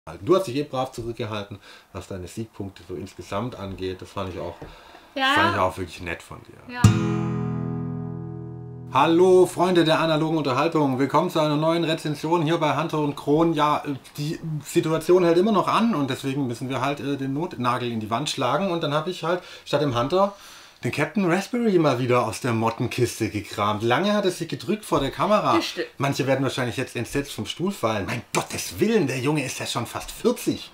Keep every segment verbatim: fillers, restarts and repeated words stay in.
Du hast dich eh brav zurückgehalten, was deine Siegpunkte so insgesamt angeht. Das fand ich auch, Ja. fand ich auch wirklich nett von dir. Ja. Hallo Freunde der analogen Unterhaltung, willkommen zu einer neuen Rezension hier bei Hunter und Kron. Ja, die Situation hält immer noch an und deswegen müssen wir halt äh, den Notnagel in die Wand schlagen. Und dann habe ich halt statt dem Hunter den Captain Raspberry mal wieder aus der Mottenkiste gekramt. Lange hat es sich gedrückt vor der Kamera. Das stimmt. Manche werden wahrscheinlich jetzt entsetzt vom Stuhl fallen. Mein Gottes Willen, der Junge ist ja schon fast vierzig.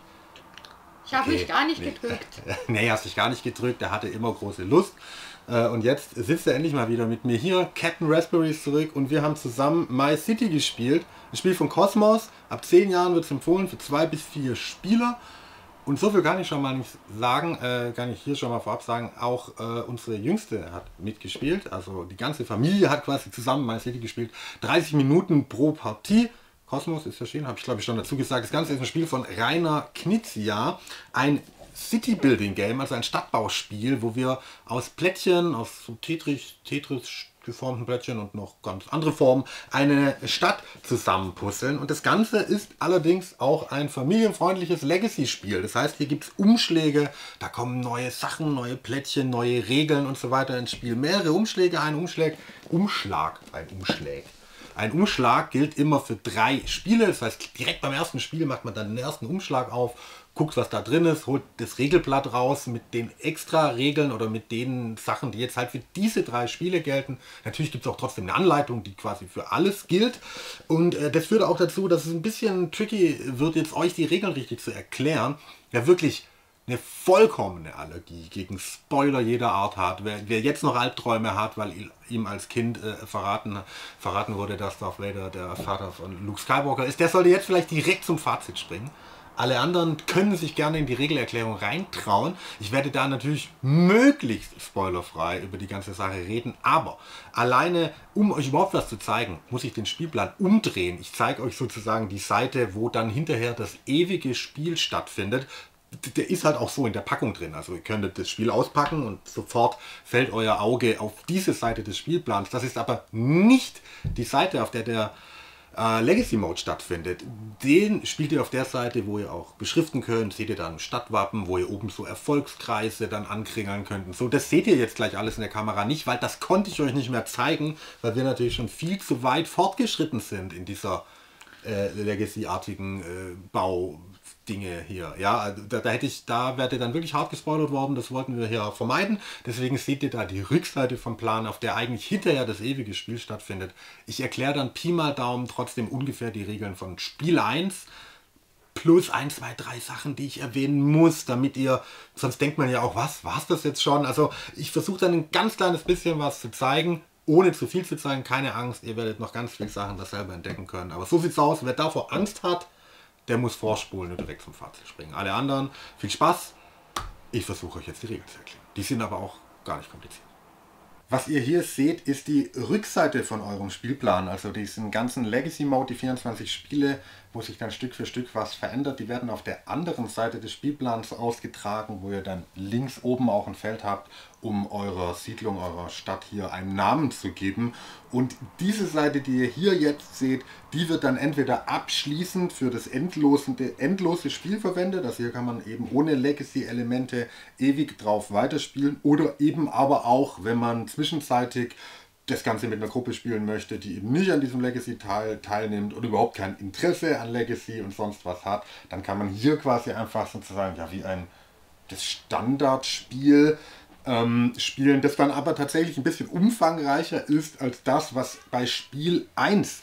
Ich habe Okay. mich gar nicht Nee. gedrückt. Nee, hast dich gar nicht gedrückt, er hatte immer große Lust. Und jetzt sitzt er endlich mal wieder mit mir hier. Captain Raspberry ist zurück und wir haben zusammen My City gespielt. Ein Spiel von Kosmos. Ab zehn Jahren wird es empfohlen für zwei bis vier Spieler. Und so viel kann ich schon mal nicht sagen, äh, kann ich hier schon mal vorab sagen, auch äh, unsere Jüngste hat mitgespielt. Also die ganze Familie hat quasi zusammen My City gespielt. dreißig Minuten pro Partie. Kosmos ist erschienen, habe ich glaube ich schon dazu gesagt. Das Ganze ist ein Spiel von Rainer Knizia. Ein City-Building-Game, also ein Stadtbauspiel, wo wir aus Plättchen, aus so Tetris, Tetris geformten Plättchen und noch ganz andere Formen eine Stadt zusammenpuzzeln. Und das Ganze ist allerdings auch ein familienfreundliches Legacy-Spiel. Das heißt, hier gibt es Umschläge, da kommen neue Sachen, neue Plättchen, neue Regeln und so weiter ins Spiel. Mehrere Umschläge, ein Umschlag, Umschlag, ein Umschlag. Ein Umschlag gilt immer für drei Spiele. Das heißt, direkt beim ersten Spiel macht man dann den ersten Umschlag auf, guckt, was da drin ist, holt das Regelblatt raus mit den extra Regeln oder mit den Sachen, die jetzt halt für diese drei Spiele gelten. Natürlich gibt es auch trotzdem eine Anleitung, die quasi für alles gilt. Und äh, das führt auch dazu, dass es ein bisschen tricky wird, jetzt euch die Regeln richtig zu erklären. Ja, wirklich eine vollkommene Allergie gegen Spoiler jeder Art hat. Wer, wer jetzt noch Albträume hat, weil ihm als Kind äh, verraten, verraten wurde, dass Darth Vader der Vater von Luke Skywalker ist, der sollte jetzt vielleicht direkt zum Fazit springen. Alle anderen können sich gerne in die Regelerklärung reintrauen. Ich werde da natürlich möglichst spoilerfrei über die ganze Sache reden, aber alleine, um euch überhaupt was zu zeigen, muss ich den Spielplan umdrehen. Ich zeige euch sozusagen die Seite, wo dann hinterher das ewige Spiel stattfindet. Der ist halt auch so in der Packung drin. Also ihr könntet das Spiel auspacken und sofort fällt euer Auge auf diese Seite des Spielplans. Das ist aber nicht die Seite, auf der der äh, Legacy Mode stattfindet. Den spielt ihr auf der Seite, wo ihr auch beschriften könnt. Seht ihr dann Stadtwappen, wo ihr oben so Erfolgskreise dann ankringeln könnt. Und so, das seht ihr jetzt gleich alles in der Kamera nicht, weil das konnte ich euch nicht mehr zeigen, weil wir natürlich schon viel zu weit fortgeschritten sind in dieser äh, Legacy-artigen äh, Bau. Dinge hier, ja, da, da hätte ich, da wäre dann wirklich hart gespoilert worden, das wollten wir hier vermeiden, deswegen seht ihr da die Rückseite vom Plan, auf der eigentlich hinterher das ewige Spiel stattfindet. Ich erkläre dann Pi mal Daumen trotzdem ungefähr die Regeln von Spiel eins, plus ein, zwei, drei Sachen, die ich erwähnen muss, damit ihr, sonst denkt man ja auch, was, war es das jetzt schon? Also ich versuche dann ein ganz kleines bisschen was zu zeigen, ohne zu viel zu zeigen, keine Angst, ihr werdet noch ganz viele Sachen das selber entdecken können, aber so sieht's aus, wer davor Angst hat, der muss vorspulen und direkt zum Fazit springen. Alle anderen, viel Spaß. Ich versuche euch jetzt die Regeln zu erklären. Die sind aber auch gar nicht kompliziert. Was ihr hier seht, ist die Rückseite von eurem Spielplan. Also diesen ganzen Legacy Mode, die vierundzwanzig Spiele, wo sich dann Stück für Stück was verändert. Die werden auf der anderen Seite des Spielplans ausgetragen, wo ihr dann links oben auch ein Feld habt, um eurer Siedlung, eurer Stadt hier einen Namen zu geben. Und diese Seite, die ihr hier jetzt seht, die wird dann entweder abschließend für das endlose, endlose Spiel verwendet. Also hier kann man eben ohne Legacy-Elemente ewig drauf weiterspielen. Oder eben aber auch, wenn man zwischenzeitig das Ganze mit einer Gruppe spielen möchte, die eben nicht an diesem Legacy-Teil teilnimmt oder überhaupt kein Interesse an Legacy und sonst was hat, dann kann man hier quasi einfach sozusagen ja wie ein das Standardspiel ähm, spielen, das dann aber tatsächlich ein bisschen umfangreicher ist als das, was bei Spiel eins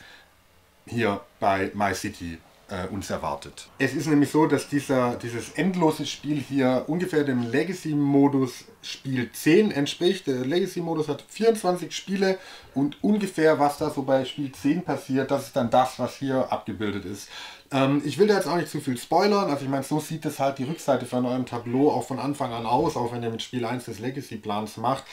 hier bei My City äh, uns erwartet. Es ist nämlich so, dass dieser, dieses endlose Spiel hier ungefähr dem Legacy-Modus Spiel zehn entspricht. Der Legacy-Modus hat vierundzwanzig Spiele und ungefähr was da so bei Spiel zehn passiert, das ist dann das, was hier abgebildet ist. Ähm, ich will da jetzt auch nicht zu viel spoilern, also ich meine, so sieht es halt die Rückseite von eurem Tableau auch von Anfang an aus, auch wenn ihr mit Spiel eins des Legacy-Plans macht.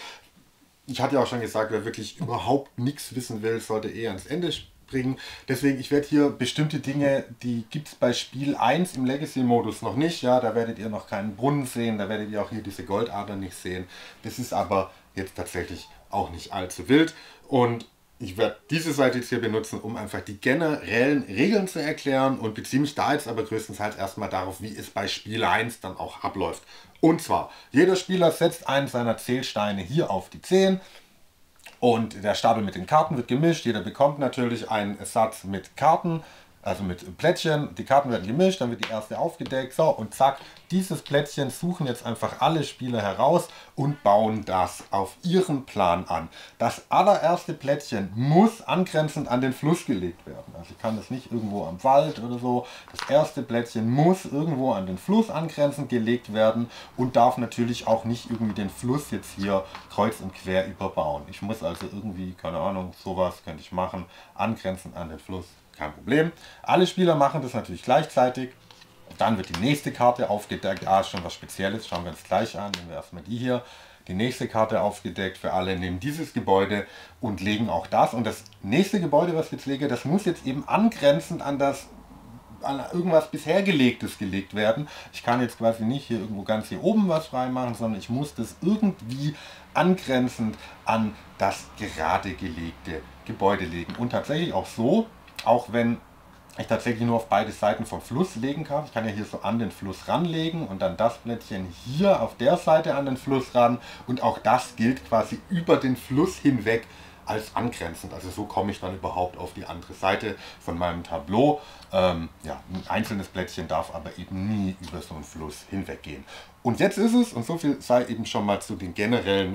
Ich hatte ja auch schon gesagt, wer wirklich überhaupt nichts wissen will, sollte eher ans Ende bringen. Deswegen, ich werde hier bestimmte Dinge, die gibt es bei Spiel eins im Legacy-Modus noch nicht. Ja, da werdet ihr noch keinen Brunnen sehen, da werdet ihr auch hier diese Goldader nicht sehen. Das ist aber jetzt tatsächlich auch nicht allzu wild. Und Ich werde diese Seite jetzt hier benutzen, um einfach die generellen Regeln zu erklären und beziehe mich da jetzt aber größtenteils erstmal darauf, wie es bei Spiel eins dann auch abläuft. Und zwar, jeder Spieler setzt einen seiner Zählsteine hier auf die zehn und der Stapel mit den Karten wird gemischt. Jeder bekommt natürlich einen Satz mit Karten, also mit Plättchen. Die Karten werden gemischt, dann wird die erste aufgedeckt. So, und zack, dieses Plättchen suchen jetzt einfach alle Spieler heraus und bauen das auf ihren Plan an. Das allererste Plättchen muss angrenzend an den Fluss gelegt werden. Also ich kann das nicht irgendwo am Wald oder so. Das erste Plättchen muss irgendwo an den Fluss angrenzend gelegt werden und darf natürlich auch nicht irgendwie den Fluss jetzt hier kreuz und quer überbauen. Ich muss also irgendwie, keine Ahnung, sowas könnte ich machen, angrenzend an den Fluss. Kein Problem. Alle Spieler machen das natürlich gleichzeitig. Dann wird die nächste Karte aufgedeckt. Ah, ist schon was Spezielles. Schauen wir uns gleich an. Nehmen wir erstmal die hier. Die nächste Karte aufgedeckt für alle. Nehmen dieses Gebäude und legen auch das. Und das nächste Gebäude, was ich jetzt lege, das muss jetzt eben angrenzend an das an irgendwas bisher gelegtes gelegt werden. Ich kann jetzt quasi nicht hier irgendwo ganz hier oben was freimachen, sondern ich muss das irgendwie angrenzend an das gerade gelegte Gebäude legen. Und tatsächlich auch so, auch wenn ich tatsächlich nur auf beide Seiten vom Fluss legen kann. Ich kann ja hier so an den Fluss ranlegen und dann das Plättchen hier auf der Seite an den Fluss ran. Und auch das gilt quasi über den Fluss hinweg als angrenzend. Also so komme ich dann überhaupt auf die andere Seite von meinem Tableau. Ähm, ja, ein einzelnes Plättchen darf aber eben nie über so einen Fluss hinweggehen. Und jetzt ist es, und so viel sei eben schon mal zu den generellen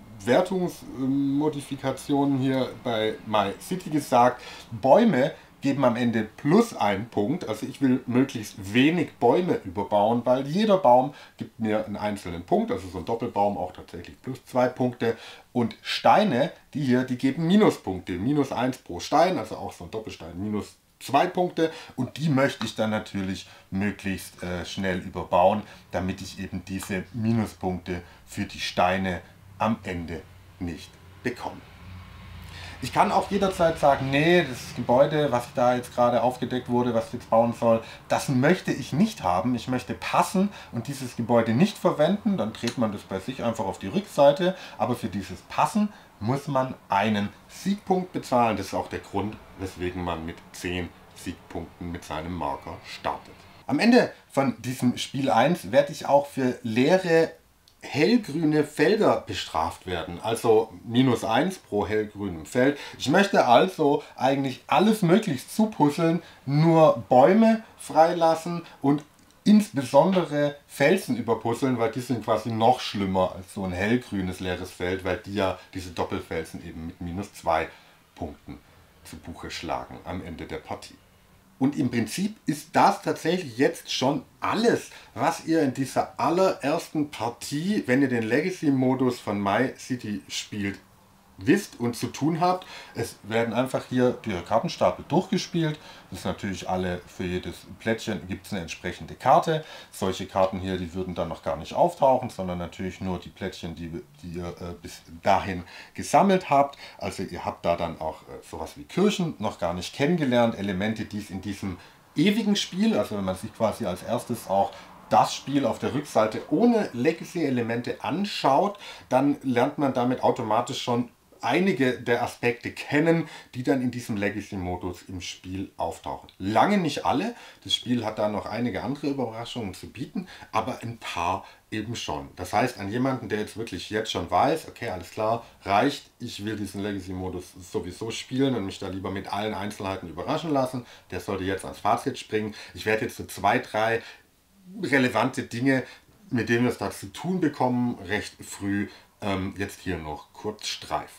Wertungsmodifikationen hier bei MyCity gesagt. Bäume geben am Ende plus einen Punkt. Also ich will möglichst wenig Bäume überbauen, weil jeder Baum gibt mir einen einzelnen Punkt. Also so ein Doppelbaum auch tatsächlich plus zwei Punkte. Und Steine, die hier, die geben Minuspunkte. Minus eins pro Stein, also auch so ein Doppelstein minus zwei Punkte. Und die möchte ich dann natürlich möglichst äh, schnell überbauen, damit ich eben diese Minuspunkte für die Steine am Ende nicht bekomme. Ich kann auch jederzeit sagen, nee, das Gebäude, was da jetzt gerade aufgedeckt wurde, was ich jetzt bauen soll, das möchte ich nicht haben. Ich möchte passen und dieses Gebäude nicht verwenden. Dann dreht man das bei sich einfach auf die Rückseite. Aber für dieses Passen muss man einen Siegpunkt bezahlen. Das ist auch der Grund, weswegen man mit zehn Siegpunkten mit seinem Marker startet. Am Ende von diesem Spiel eins werde ich auch für leere hellgrüne Felder bestraft werden, also minus eins pro hellgrünem Feld. Ich möchte also eigentlich alles möglichst zupuzzeln, nur Bäume freilassen und insbesondere Felsen überpuzzeln, weil die sind quasi noch schlimmer als so ein hellgrünes leeres Feld, weil die ja diese Doppelfelsen eben mit minus zwei Punkten zu Buche schlagen am Ende der Partie. Und im Prinzip ist das tatsächlich jetzt schon alles, was ihr in dieser allerersten Partie, wenn ihr den Legacy-Modus von MyCity spielt, wisst und zu tun habt. Es werden einfach hier die Kartenstapel durchgespielt. Das ist natürlich alle, für jedes Plättchen gibt es eine entsprechende Karte. Solche Karten hier, die würden dann noch gar nicht auftauchen, sondern natürlich nur die Plättchen, die, die ihr äh, bis dahin gesammelt habt. Also ihr habt da dann auch äh, sowas wie Kirchen noch gar nicht kennengelernt. Elemente, die es in diesem ewigen Spiel, also wenn man sich quasi als erstes auch das Spiel auf der Rückseite ohne Legacy-Elemente anschaut, dann lernt man damit automatisch schon einige der Aspekte kennen, die dann in diesem Legacy-Modus im Spiel auftauchen. Lange nicht alle, das Spiel hat da noch einige andere Überraschungen zu bieten, aber ein paar eben schon. Das heißt, an jemanden, der jetzt wirklich jetzt schon weiß, okay, alles klar, reicht, ich will diesen Legacy-Modus sowieso spielen und mich da lieber mit allen Einzelheiten überraschen lassen, der sollte jetzt ans Fazit springen. Ich werde jetzt so zwei, drei relevante Dinge, mit denen wir es da zu tun bekommen, recht früh ähm, jetzt hier noch kurz streifen.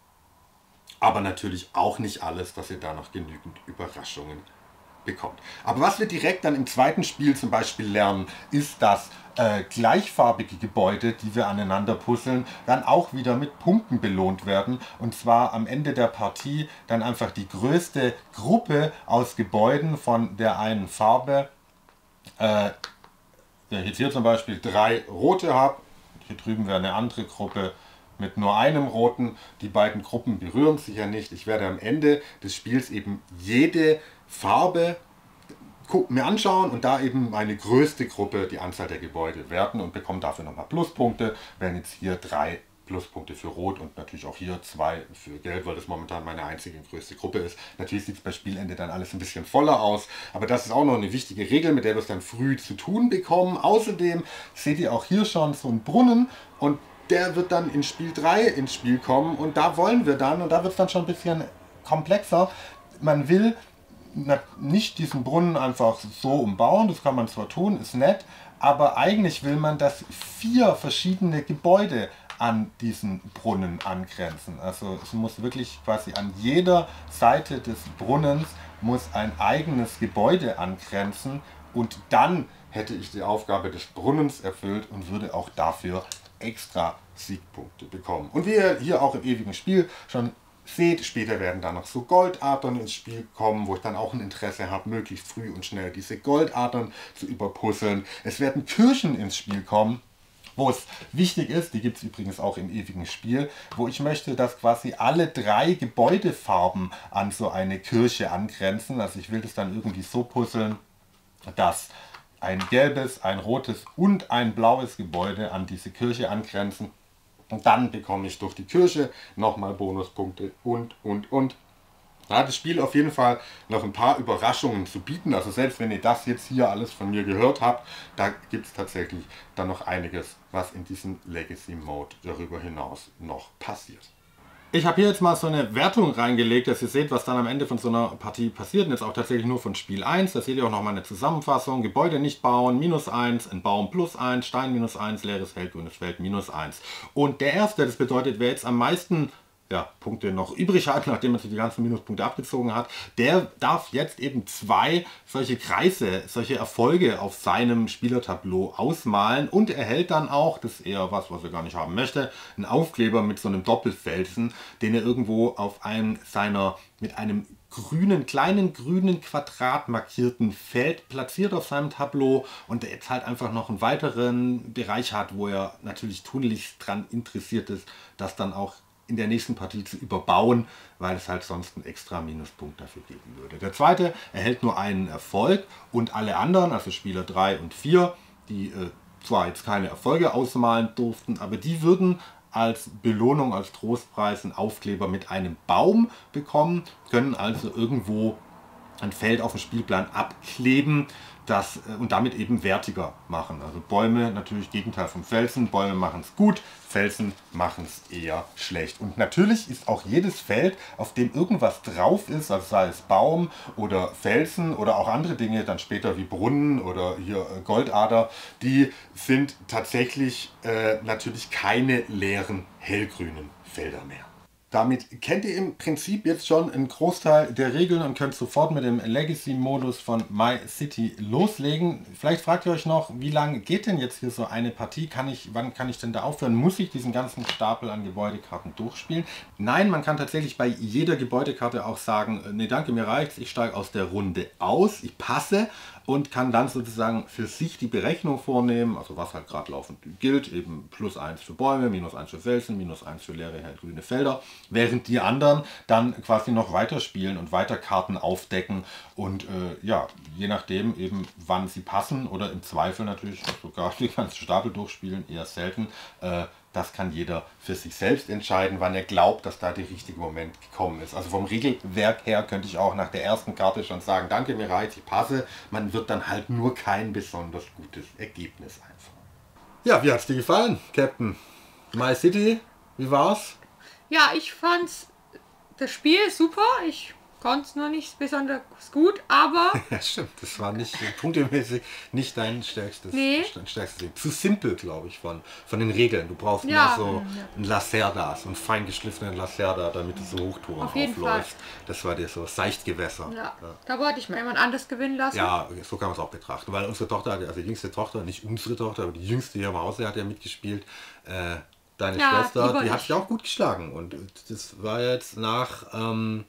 Aber natürlich auch nicht alles, dass ihr da noch genügend Überraschungen bekommt. Aber was wir direkt dann im zweiten Spiel zum Beispiel lernen, ist, dass äh, gleichfarbige Gebäude, die wir aneinander puzzeln, dann auch wieder mit Punkten belohnt werden. Und zwar am Ende der Partie dann einfach die größte Gruppe aus Gebäuden von der einen Farbe. Äh, wenn ich jetzt hier zum Beispiel drei rote habe, hier drüben wäre eine andere Gruppe mit nur einem roten. Die beiden Gruppen berühren sich ja nicht. Ich werde am Ende des Spiels eben jede Farbe mir anschauen und da eben meine größte Gruppe, die Anzahl der Gebäude, werten und bekomme dafür nochmal Pluspunkte, wenn jetzt hier drei Pluspunkte für Rot und natürlich auch hier zwei für Gelb, weil das momentan meine einzige und größte Gruppe ist. Natürlich sieht es bei Spielende dann alles ein bisschen voller aus, aber das ist auch noch eine wichtige Regel, mit der wir es dann früh zu tun bekommen. Außerdem seht ihr auch hier schon so einen Brunnen und der wird dann in Spiel drei ins Spiel kommen und da wollen wir dann, und da wird es dann schon ein bisschen komplexer, man will nicht diesen Brunnen einfach so umbauen, das kann man zwar tun, ist nett, aber eigentlich will man, dass vier verschiedene Gebäude an diesen Brunnen angrenzen. Also es muss wirklich quasi an jeder Seite des Brunnens muss ein eigenes Gebäude angrenzen und dann hätte ich die Aufgabe des Brunnens erfüllt und würde auch dafür extra Siegpunkte bekommen. Und wie ihr hier auch im ewigen Spiel schon seht, später werden da noch so Goldadern ins Spiel kommen, wo ich dann auch ein Interesse habe, möglichst früh und schnell diese Goldadern zu überpuzzeln. Es werden Kirchen ins Spiel kommen, wo es wichtig ist, die gibt es übrigens auch im ewigen Spiel, wo ich möchte, dass quasi alle drei Gebäudefarben an so eine Kirche angrenzen. Also ich will das dann irgendwie so puzzeln, dass ein gelbes, ein rotes und ein blaues Gebäude an diese Kirche angrenzen. Und dann bekomme ich durch die Kirche nochmal Bonuspunkte und, und, und. Da hat das Spiel auf jeden Fall noch ein paar Überraschungen zu bieten. Also selbst wenn ihr das jetzt hier alles von mir gehört habt, da gibt es tatsächlich dann noch einiges, was in diesem Legacy Mode darüber hinaus noch passiert. Ich habe hier jetzt mal so eine Wertung reingelegt, dass ihr seht, was dann am Ende von so einer Partie passiert. Und jetzt auch tatsächlich nur von Spiel eins. Da seht ihr auch noch mal eine Zusammenfassung. Gebäude nicht bauen, minus eins, ein Baum plus eins, Stein minus eins, leeres Feld, grünes Feld, minus eins. Und der erste, das bedeutet, wer jetzt am meisten ja, Punkte noch übrig hat, nachdem man sich die ganzen Minuspunkte abgezogen hat, der darf jetzt eben zwei solche Kreise, solche Erfolge auf seinem Spielertableau ausmalen und erhält dann auch, das ist eher was, was er gar nicht haben möchte, einen Aufkleber mit so einem Doppelfelsen, den er irgendwo auf einem seiner, mit einem grünen, kleinen grünen Quadrat markierten Feld platziert auf seinem Tableau und der jetzt halt einfach noch einen weiteren Bereich hat, wo er natürlich tunlichst dran interessiert ist, das dann auch in der nächsten Partie zu überbauen, weil es halt sonst einen extra Minuspunkt dafür geben würde. Der zweite erhält nur einen Erfolg und alle anderen, also Spieler drei und vier, die äh, zwar jetzt keine Erfolge ausmalen durften, aber die würden als Belohnung, als Trostpreis einen Aufkleber mit einem Baum bekommen, können also irgendwo ein Feld auf dem Spielplan abkleben, das, und damit eben wertiger machen. Also Bäume natürlich Gegenteil vom Felsen. Bäume machen es gut, Felsen machen es eher schlecht. Und natürlich ist auch jedes Feld, auf dem irgendwas drauf ist, also sei es Baum oder Felsen oder auch andere Dinge, dann später wie Brunnen oder hier Goldader, die sind tatsächlich äh, natürlich keine leeren hellgrünen Felder mehr. Damit kennt ihr im Prinzip jetzt schon einen Großteil der Regeln und könnt sofort mit dem Legacy-Modus von My City loslegen. Vielleicht fragt ihr euch noch, wie lange geht denn jetzt hier so eine Partie? Kann ich, wann kann ich denn da aufhören? Muss ich diesen ganzen Stapel an Gebäudekarten durchspielen? Nein, man kann tatsächlich bei jeder Gebäudekarte auch sagen, nee, danke, mir reicht's, ich steige aus der Runde aus, ich passe und kann dann sozusagen für sich die Berechnung vornehmen, also was halt gerade laufend gilt, eben plus eins für Bäume, minus eins für Felsen, minus eins für leere hellgrüne Felder, während die anderen dann quasi noch weiterspielen und weiter Karten aufdecken und äh, ja, je nachdem eben wann sie passen oder im Zweifel natürlich sogar die ganze Stapel durchspielen, eher selten, äh, das kann jeder für sich selbst entscheiden, wann er glaubt, dass da der richtige Moment gekommen ist. Also vom Regelwerk her könnte ich auch nach der ersten Karte schon sagen, danke, mir reicht, ich passe. Man wird dann halt nur kein besonders gutes Ergebnis einfahren. Ja, wie hat es dir gefallen, Captain? My City, wie war's? Ja, ich fand's das Spiel super. Ich konnte es nur nicht besonders gut, aber... Ja, stimmt. Das war nicht punktemäßig nicht dein stärkstes, nee. dein stärkstes Ding. Zu simpel, glaube ich, von, von den Regeln. Du brauchst ja, mehr so ja. ein Lacerda, so einen fein geschliffenen Lacerda, damit du so Hochtouren Auf jeden aufläufst. Fall. Das war dir so Seichtgewässer. Ja. Ja. Da wollte ich mal jemand anderes gewinnen lassen. Ja, so kann man es auch betrachten. Weil unsere Tochter, also die jüngste Tochter, nicht unsere Tochter, aber die jüngste hier im Hause hat ja mitgespielt. Äh, deine ja, Schwester, die, die hat sich auch gut geschlagen. Und das war jetzt nach... Ähm,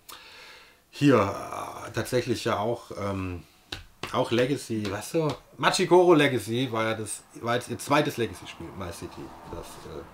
Hier äh, tatsächlich ja auch, ähm, auch Legacy, weißt du, Machikoro Legacy war ja das, war jetzt ihr zweites Legacy-Spiel, My City. Das,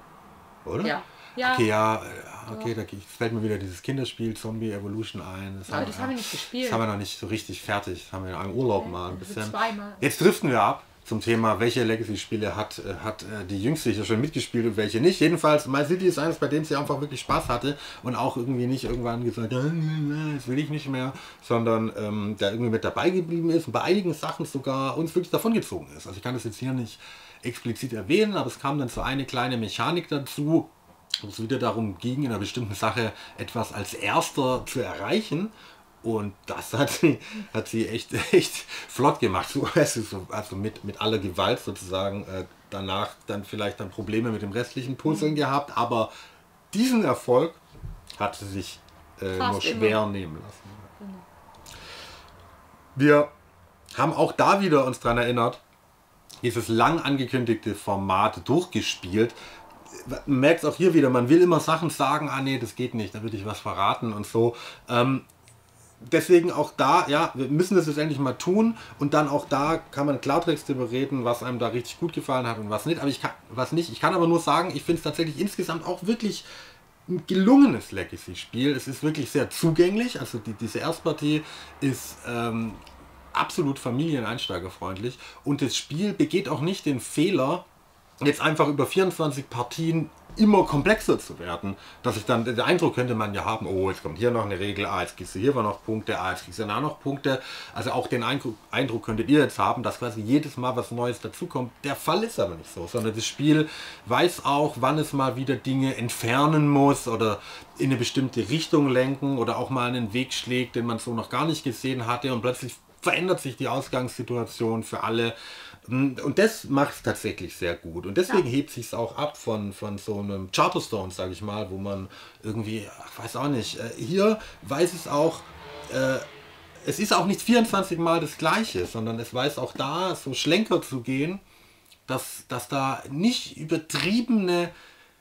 äh, oder? Ja. Ja. Okay, ja, okay, da fällt mir wieder dieses Kinderspiel Zombie Evolution ein. Das, aber haben, das haben wir nicht gespielt. Das haben wir noch nicht so richtig fertig. Das haben wir in einem Urlaub mal ein bisschen. Zweimal. Jetzt driften wir ab zum Thema, welche Legacy-Spiele hat, äh, hat äh, die Jüngste hier schon mitgespielt und welche nicht. Jedenfalls, My City ist eines, bei dem sie einfach wirklich Spaß hatte und auch irgendwie nicht irgendwann gesagt, ah, das will ich nicht mehr, sondern ähm, der irgendwie mit dabei geblieben ist und bei einigen Sachen sogar uns wirklich davongezogen ist. Also ich kann das jetzt hier nicht explizit erwähnen, aber es kam dann so eine kleine Mechanik dazu, wo es wieder darum ging, in einer bestimmten Sache etwas als Erster zu erreichen. Und das hat sie, hat sie echt, echt flott gemacht. So, also, also mit, mit aller Gewalt sozusagen. Äh, danach dann vielleicht dann Probleme mit dem restlichen Puzzeln gehabt. Aber diesen Erfolg hat sie sich äh, nur schwer immer nehmen lassen. Genau. Wir haben auch da wieder uns daran erinnert, dieses lang angekündigte Format durchgespielt. Man merkt es auch hier wieder, man will immer Sachen sagen, ah nee, das geht nicht, da würde ich was verraten und so. Ähm, Deswegen auch da, ja, wir müssen das jetzt endlich mal tun und dann auch da kann man Klartext darüber reden, was einem da richtig gut gefallen hat und was nicht. Aber ich kann, was nicht. Ich kann aber nur sagen, ich finde es tatsächlich insgesamt auch wirklich ein gelungenes Legacy-Spiel. Es ist wirklich sehr zugänglich. Also die, diese Erstpartie ist ähm, absolut familieneinsteigerfreundlich und das Spiel begeht auch nicht den Fehler, jetzt einfach über vierundzwanzig Partien immer komplexer zu werden, dass ich dann, den Eindruck könnte man ja haben, oh, jetzt kommt hier noch eine Regel, ah, jetzt kriegst du hier noch Punkte, ah, jetzt kriegst du da noch Punkte. Also auch den Eindruck, Eindruck könntet ihr jetzt haben, dass quasi jedes Mal was Neues dazukommt. Der Fall ist aber nicht so, sondern das Spiel weiß auch, wann es mal wieder Dinge entfernen muss oder in eine bestimmte Richtung lenken oder auch mal einen Weg schlägt, den man so noch gar nicht gesehen hatte und plötzlich verändert sich die Ausgangssituation für alle. Und das macht es tatsächlich sehr gut. Und deswegen ja. hebt sich es auch ab von, von so einem Charterstone, sage ich mal, wo man irgendwie, ich weiß auch nicht, äh, hier weiß es auch, äh, es ist auch nicht vierundzwanzig Mal das Gleiche, sondern es weiß auch da, so Schlenker zu gehen, dass, dass da nicht übertriebene,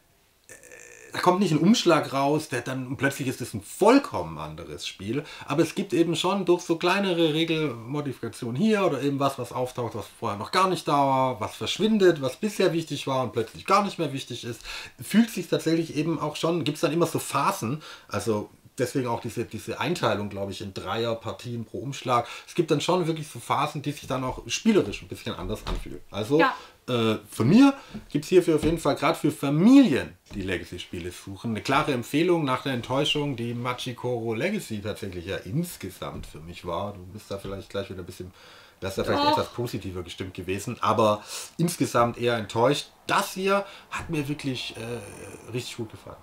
da kommt nicht ein Umschlag raus, der dann plötzlich ist es ein vollkommen anderes Spiel. Aber es gibt eben schon durch so kleinere Regelmodifikationen hier oder eben was, was auftaucht, was vorher noch gar nicht da war, was verschwindet, was bisher wichtig war und plötzlich gar nicht mehr wichtig ist, fühlt sich tatsächlich eben auch schon, gibt es dann immer so Phasen, also deswegen auch diese, diese Einteilung, glaube ich, in Dreierpartien pro Umschlag. Es gibt dann schon wirklich so Phasen, die sich dann auch spielerisch ein bisschen anders anfühlen. Also ja. äh, von mir gibt es hierfür auf jeden Fall gerade für Familien, die Legacy-Spiele suchen, eine klare Empfehlung nach der Enttäuschung, die Machikoro Legacy tatsächlich ja insgesamt für mich war. Du bist da vielleicht gleich wieder ein bisschen, wärst da vielleicht oh. etwas positiver gestimmt gewesen, aber insgesamt eher enttäuscht. Das hier hat mir wirklich äh, richtig gut gefallen.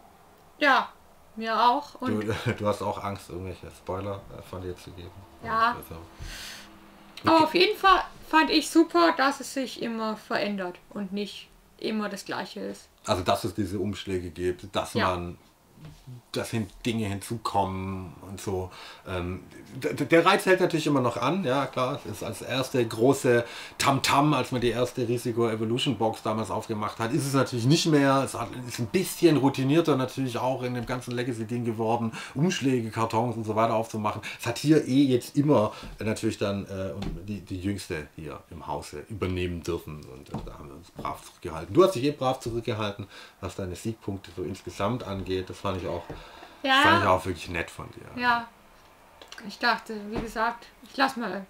Ja. Mir auch. Und du, du hast auch Angst, irgendwelche Spoiler von dir zu geben. Ja. Also, okay. Aber auf jeden Fall fand ich super, dass es sich immer verändert und nicht immer das Gleiche ist. Also, dass es diese Umschläge gibt, dass ja. man, dass hin Dinge hinzukommen und so. Ähm, der Reiz hält natürlich immer noch an, ja klar, es ist als erste große Tamtam, als man die erste Risiko Evolution Box damals aufgemacht hat, ist es natürlich nicht mehr, es ist ein bisschen routinierter natürlich auch in dem ganzen Legacy-Ding geworden, Umschläge, Kartons und so weiter aufzumachen. Es hat hier eh jetzt immer natürlich dann äh, die, die Jüngste hier im Hause übernehmen dürfen und äh, da haben wir uns brav zurückgehalten. Du hast dich eh brav zurückgehalten, was deine Siegpunkte so insgesamt angeht, das fand ich auch, ja. fand ich auch wirklich nett von dir. Ja. Ich dachte, wie gesagt, ich lasse mal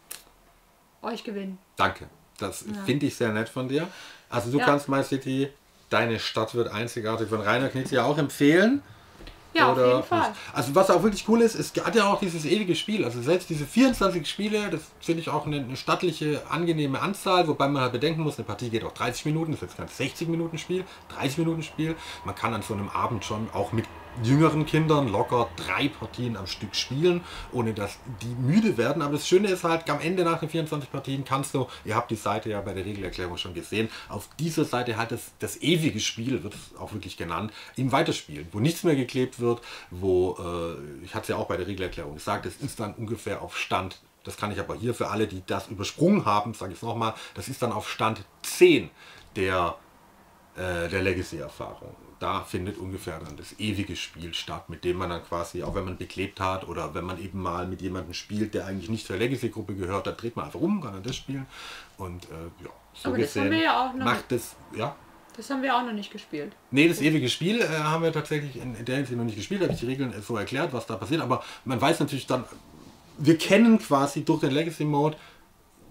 euch gewinnen. Danke. Das ja. finde ich sehr nett von dir. Also du ja. kannst My City, deine Stadt wird einzigartig, von Rainer Knizia auch empfehlen. Ja, Oder, auf jeden Fall. Also was auch wirklich cool ist, es hat ja auch dieses ewige Spiel. Also selbst diese vierundzwanzig Spiele, das finde ich auch eine, eine stattliche, angenehme Anzahl, wobei man halt bedenken muss, eine Partie geht auch dreißig Minuten, das ist jetzt kein sechzig Minuten Spiel, dreißig Minuten Spiel. Man kann an so einem Abend schon auch mit jüngeren Kindern locker drei Partien am Stück spielen, ohne dass die müde werden. Aber das Schöne ist halt, am Ende nach den vierundzwanzig Partien kannst du, ihr habt die Seite ja bei der Regelerklärung schon gesehen, auf dieser Seite halt das, das ewige Spiel, wird es auch wirklich genannt, eben weiterspielen, wo nichts mehr geklebt wird, wo, äh, ich hatte es ja auch bei der Regelerklärung gesagt, es ist dann ungefähr auf Stand, das kann ich aber hier für alle, die das übersprungen haben, sage ich es nochmal, das ist dann auf Stand zehn der, äh, der Legacy-Erfahrung. Da findet ungefähr dann das ewige Spiel statt, mit dem man dann quasi, auch wenn man beklebt hat oder wenn man eben mal mit jemandem spielt, der eigentlich nicht zur Legacy-Gruppe gehört, da dreht man einfach um, kann dann das spielen. Und äh, ja, so aber gesehen das haben wir ja auch noch macht das, ja. Das haben wir auch noch nicht gespielt. Nee, das ewige Spiel äh, haben wir tatsächlich in, in der Hinsicht noch nicht gespielt, da habe ich die Regeln so erklärt, was da passiert, aber man weiß natürlich dann, wir kennen quasi durch den Legacy-Mode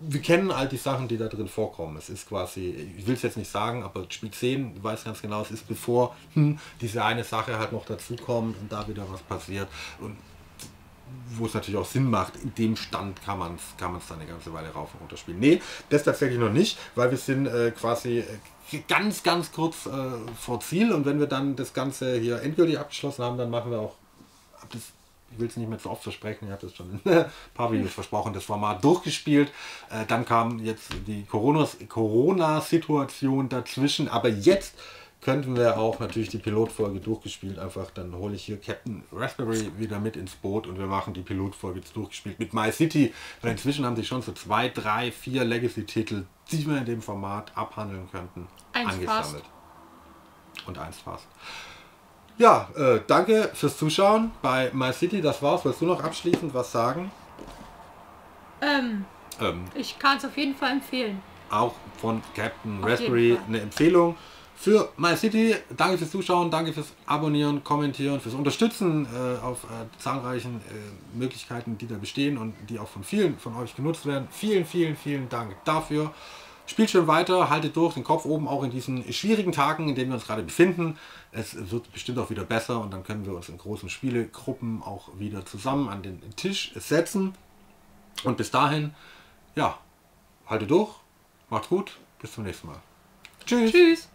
wir kennen all die Sachen, die da drin vorkommen. Es ist quasi, ich will es jetzt nicht sagen, aber Spiel zehn, du weißt ganz genau, es ist bevor hm, diese eine Sache halt noch dazu kommt und da wieder was passiert. Und wo es natürlich auch Sinn macht, in dem Stand kann man es kann man's dann eine ganze Weile rauf und runter spielen. Nee, das tatsächlich noch nicht, weil wir sind äh, quasi äh, ganz, ganz kurz äh, vor Ziel und wenn wir dann das Ganze hier endgültig abgeschlossen haben, dann machen wir auch, das, ich will es nicht mehr zu oft versprechen, ich habe das schon in ein paar Videos versprochen, das Format durchgespielt. Äh, dann kam jetzt die Corona-Situation dazwischen, aber jetzt könnten wir auch natürlich die Pilotfolge durchgespielt. Einfach, dann hole ich hier Captain Raspberry wieder mit ins Boot und wir machen die Pilotfolge jetzt durchgespielt mit My City. Weil inzwischen haben sich schon so zwei, drei, vier Legacy-Titel, die wir in dem Format abhandeln könnten, eins angesammelt. Fast. Und eins fast. Ja, äh, danke fürs Zuschauen bei My City. Das war's. Willst du noch abschließend was sagen? Ähm, ähm, ich kann es auf jeden Fall empfehlen. Auch von Captain Raspberry eine Empfehlung für My City. Danke fürs Zuschauen, danke fürs Abonnieren, Kommentieren, fürs Unterstützen äh, auf äh, zahlreichen äh, Möglichkeiten, die da bestehen und die auch von vielen von euch genutzt werden. Vielen, vielen, vielen Dank dafür. Spielt schön weiter, haltet durch, den Kopf oben, auch in diesen schwierigen Tagen, in denen wir uns gerade befinden. Es wird bestimmt auch wieder besser und dann können wir uns in großen Spielegruppen auch wieder zusammen an den Tisch setzen. Und bis dahin, ja, haltet durch, macht's gut, bis zum nächsten Mal. Tschüss. Tschüss.